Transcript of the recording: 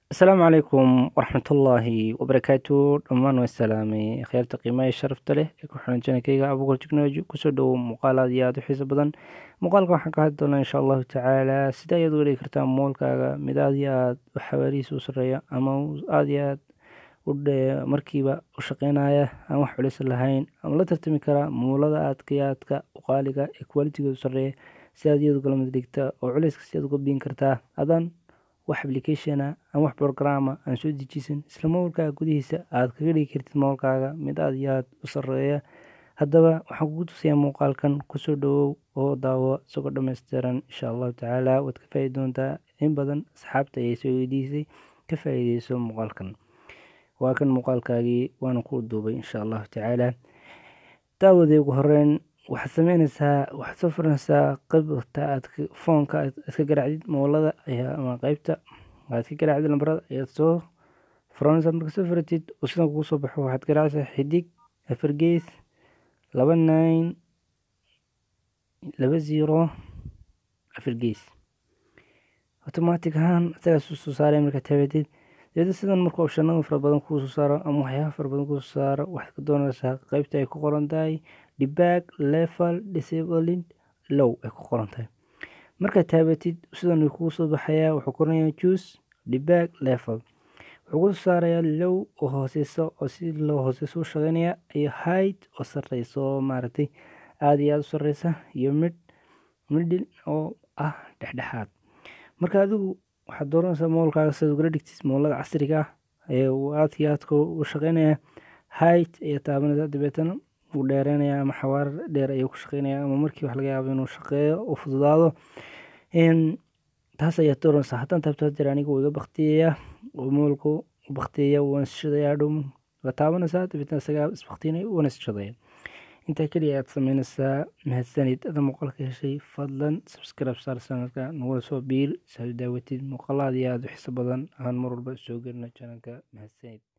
السلام عليكم ورحمة الله وبركاته دمان والسلامي خيرت قيمة شرفت له وحنا جنكيga abuur technology kusoo dhow muuqaalaad iyo aad u xiiso badan muuqaalka waxaan ka hadli doonaa insha allahu tacaala sida ayaad uga dhigi kartaa moolkaaga mid aad iyo aad u xawaarihiisa u sareeya ama aad iyo aad markiiba u shaqeynaya aan wax culis lahayn ama la tartami kara moolada aadka iyo aadka u qaaliga ee quality-goodu sareeya si aad iyadu kala mid dhigta oo culayska si aad uga biin kartaa adan wax application ama wax program aan soo dejisan isla moolkaaga gudihiisa aad kaga dhigi kartid moolkaaga mid aad iyo aad u sareeya. Haddaba waxaan kugu tusayaa muuqaalkan kusoo dhawow oo daawo isagoo dhammaystiran insha allahu tacaala waad ka faa'iidi doontaa in badan asxaabta ayay soo weydiisay ka faa'iideyso muuqaalkan. Waa kan muuqaalkaagii waana kuu duubay insha allahu tacaala. Daawadii ugu horeyn waxaad sameynaysaa waxaad soo furanaysaa qaybta foonka aad ka garaacdid moolada ama qaybta aad ka garaacdid lambarada ayaad soo furanaysaa. Marka soo furatid oo sidan kugu soo baxo waxaad garaacaysaa xidig 4 gees 29 20 4 gees automatic ahaan asaga soo saaray marka taabtid sidan marka optionada fara badan kuu soo saaro ama waxyaabo fara badan kuu soo saaro waxaad ka doonaysaa qaybta ay ku qoran tahay debug level disabling low ay ku qoran tahay. Marka taabatid sidan uu kugu soo baxayaa wuxuu qoranayaa choose debug level wuxuu ku saarayaa low oo hooseyso oo si loo hooseyso u shaqeynaya iyo height oo sareyso maaragtay aad iyo aad u sareysa iyo middle oo ah dhexdhexaad. Marka adigu waxaad dooranaysaa moolkaaga sida ugu dhigtid moolada casriga ah ee uu aad iyo aad u shaqeynaya height iyo taabanada dibeetana uu dheereynaya ama xawaar dheer ayuu ku shaqeynaya ama markii wax laga yaabo inuu shaqeeyo u fududaado taas ayaa dooranaysaa. Haddaan taabto jir aniga wuu iga baqtiyaya oo moolku u baqtiyaya waan shidaya dhum waa taabanaysaa dibeetana isaga isbaqtinay waan shidaya. Inta kaliya aad sameynaysaa mahadsanid ada muuqaalka heshay fadlan subscribe saar sanadka nagu soo biir soo daawatid muuqaalaad iyo aad u xiiso badan aan mar walba soo gelino channelka mahadsanid.